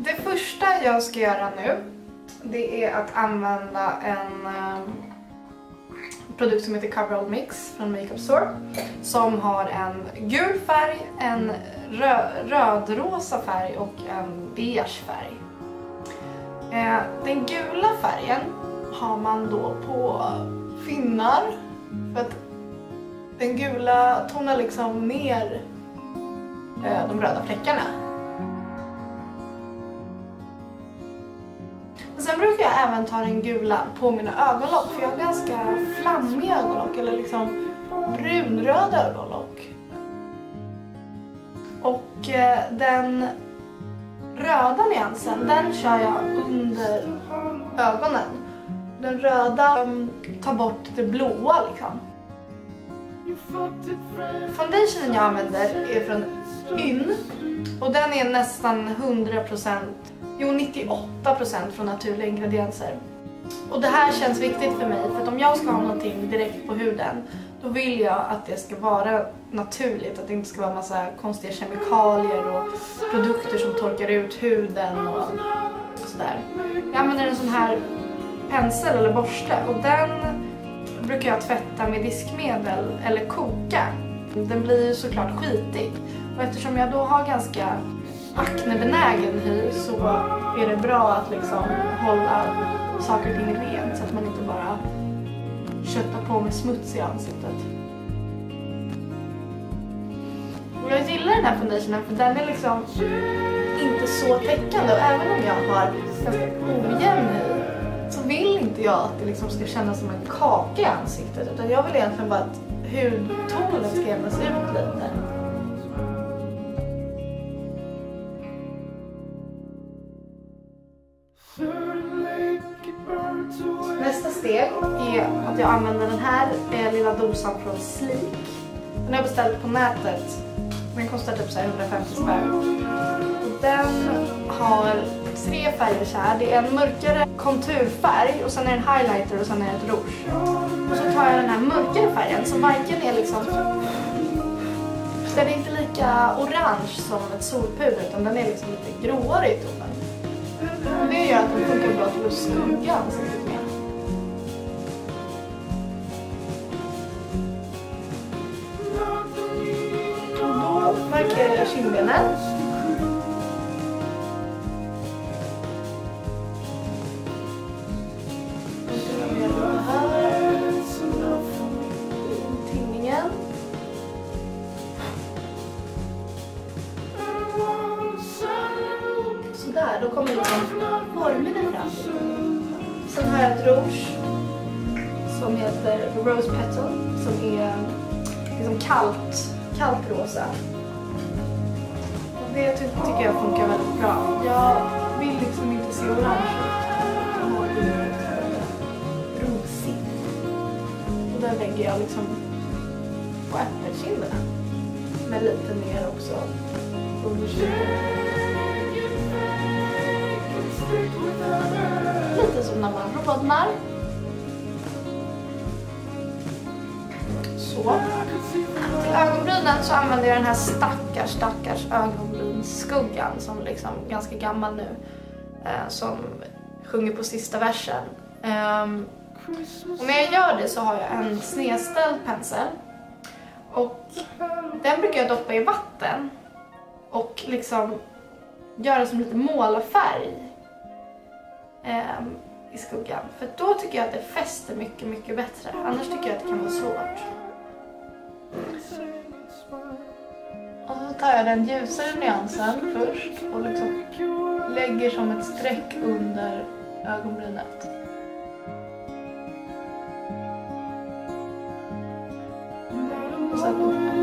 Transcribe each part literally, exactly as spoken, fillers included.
Det första jag ska göra nu, det är att använda en um, produkt som heter Coverall Mix från Makeup Store. Som har en gul färg, en rö rödrosa färg och en beige färg. Eh, den gula färgen har man då på finnar. För att den gula tonar liksom ner eh, de röda fläckarna. Och sen brukar jag även ta den gula på mina ögonlock. För jag har ganska flammiga ögonlock. Eller liksom brunröda ögonlock. Och eh, den röda nyansen, den kör jag under ögonen. Den röda um, tar bort det blåa liksom. Foundationen jag använder är från Yn. Och den är nästan hundra procent, jo nittioåtta procent från naturliga ingredienser. Och det här känns viktigt för mig, för att om jag ska ha någonting direkt på huden, då vill jag att det ska vara naturligt, att det inte ska vara massa konstiga kemikalier och produkter som torkar ut huden och sådär. Jag använder en sån här pensel eller borste, och den brukar jag tvätta med diskmedel eller koka. Den blir ju såklart skitig, och eftersom jag då har ganska aknebenägen hy så är det bra att liksom hålla saker och ting rent så att man inte bara köttar på med smuts i ansiktet. Och jag gillar den här foundationen för den är liksom inte så täckande, och även om jag har ganska ojämn hy så vill inte jag att det liksom ska kännas som en kaka i ansiktet, utan jag vill egentligen bara att hudtonen ska jämnas ut lite. Nästa steg är att jag använder den här eh, lilla dosan från Sleek. Den har jag beställt på nätet. Den kostar typ så här hundrafemtio spänn. Och den har tre färger så här. Det är en mörkare konturfärg och sen är det en highlighter och sen är det ett rouge. Och så tar jag den här mörkare färgen som varken är liksom... Den är inte lika orange som ett solpuder, utan den är liksom lite gråare i tonen. Och det gör att den funkar bra till att skugga ansiktet med. Och då markerar jag kindbenen. Tinningen. Sådär, då kommer liksom formen fram. Sen har jag ett rouge som heter Rose Petal, som är liksom kallt, kallt rosa. Och det ty tycker jag funkar väldigt bra. Jag vill liksom inte se orange ut. Rosigt. Och där lägger jag liksom på äppelkinderna. Men lite mer också under kinden. Lite som när man rodnar. Så. Till ögonbrynen så använder jag den här stackars, stackars ögonbrynsskuggan som liksom ganska gammal nu. Eh, som sjunger på sista versen. Um, och när jag gör det så har jag en snedställd pensel. Och den brukar jag doppa i vatten. Och liksom göra som lite målarfärg eh, i skuggan. För då tycker jag att det fäster mycket, mycket bättre. Annars tycker jag att det kan vara svårt. Och så tar jag den ljusare nyansen först och liksom lägger som ett streck under ögonbrynet. Och sen uppåt.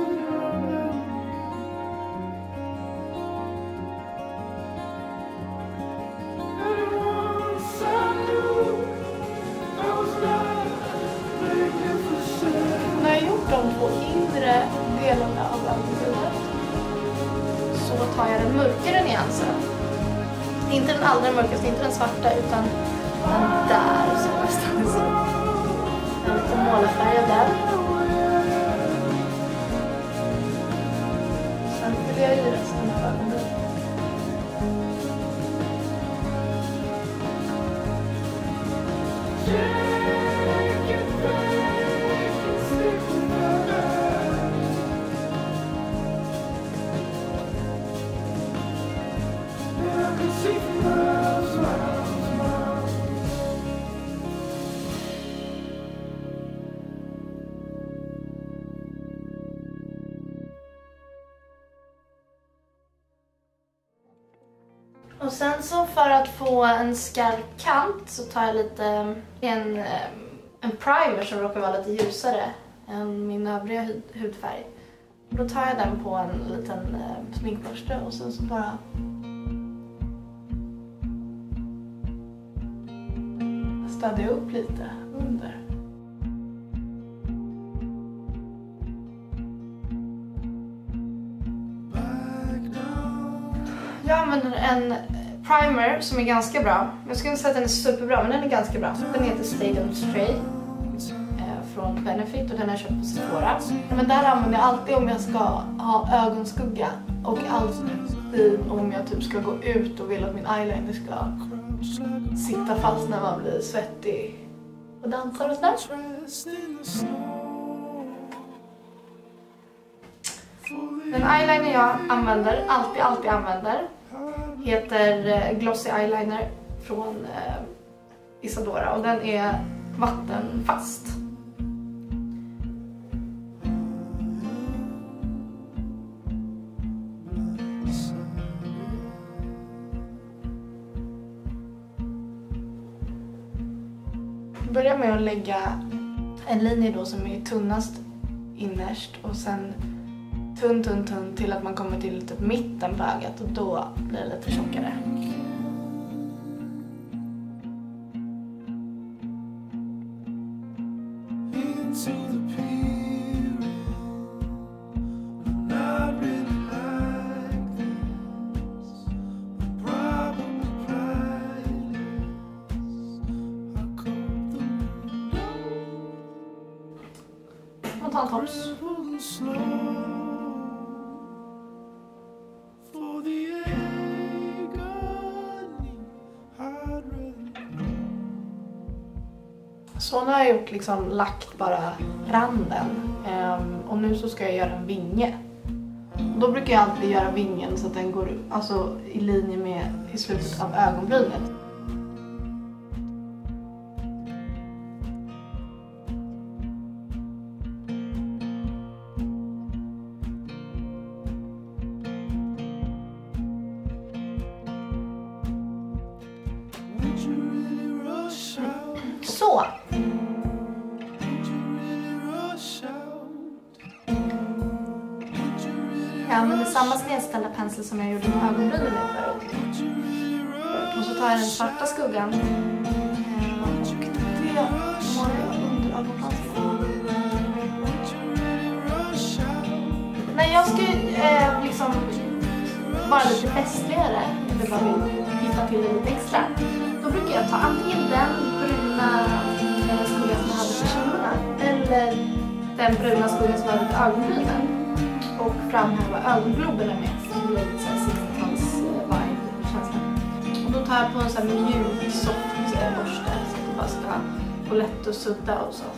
När jag gjort de två inre delarna av ögonbrynet så tar jag den mörkare nyansen. Inte den allra mörkaste, inte den svarta, utan den där som nästan är så. En liten målarfärg där. Sen fyller jag i resten av ögonbrynet. Och sen så för att få en skarp kant så tar jag lite en, en primer som råkar vara lite ljusare än min övriga hud, hudfärg. Och då tar jag den på en liten eh, sminkborste och sen så bara städar jag upp lite under. Jag använder en primer som är ganska bra. Jag skulle inte säga att den är superbra, men den är ganska bra. Den heter Stay Don't Stray eh, från Benefit och den har jag köpt på Sephora. Men där använder jag alltid om jag ska ha ögonskugga och alltid om jag typ ska gå ut och vill att min eyeliner ska sitta fast när man blir svettig och dansar och sådär. Den eyeliner jag använder, alltid, alltid använder, heter Glossy Eyeliner från eh, Isadora och den är vattenfast. Börja med att lägga en linje då som är tunnast innerst och sen tunn, tunn, tunn till att man kommer till typ mitten på ögat och då blir det lite tjockare. Och ta en tops. Så nu har jag gjort liksom lagt bara randen um, och nu så ska jag göra en vinge. Och då brukar jag alltid göra vingen så att den går alltså, i linje med i slutet av ögonbrynet. Så. Jag använder samma snedställda pensel som jag gjorde med ögonbrynen med förut. Och så tar jag den svarta skuggan. Och det målar jag under ögonbrynen. När jag ska eh, liksom vara lite festligare, eller bara vill hitta till det lite extra, då brukar jag ta antingen den bruna skuggan som jag hade på kinderna eller den bruna skuggan som jag hade på ögonbrynen och framhäva ögongloberna med så det blir lite såhär sextiotalsvibe-känsla. Och då tar jag på en sån här mjuk, soft borste så att det bara ska gå lätt att sudda och så.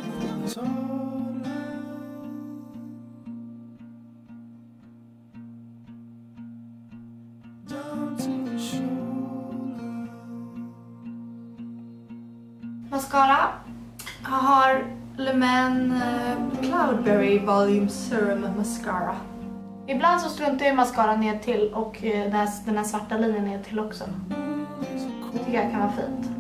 Mascara. Jag har Le Man uh, Cloudberry Volume Serum Mascara. Ibland så struntar jag mascara ner till och uh, den, här, den här svarta linjen ner till också. Det tycker jag kan vara fint.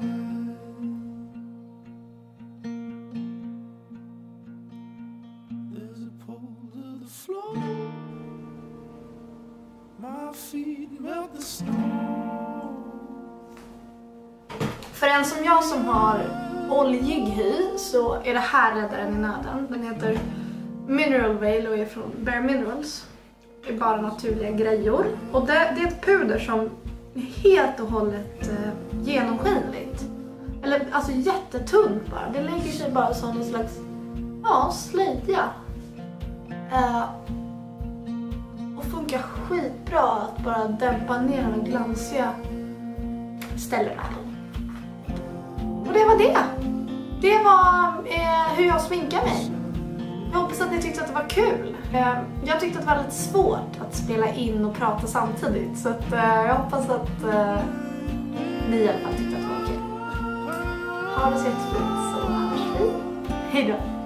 För en som jag som har oljig hy så är det här räddaren i nöden. Den heter Mineral Veil och är från Bare Minerals. Det är bara naturliga grejor. Och det, det är ett puder som är helt och hållet eh, genomskinligt. Eller alltså jättetunt bara. Det lägger sig bara som en slags ja, slöja. Eh, och funkar skitbra att bara dämpa ner de glansiga ställena. Och det var det. Det var eh, hur jag sminkar mig. Jag hoppas att ni tyckte att det var kul. Eh, jag tyckte att det var lite svårt att spela in och prata samtidigt. Så att, eh, jag hoppas att eh, ni i alla fall tyckte att det var okej. Ha det så jättefint så hörs vi. Hej då.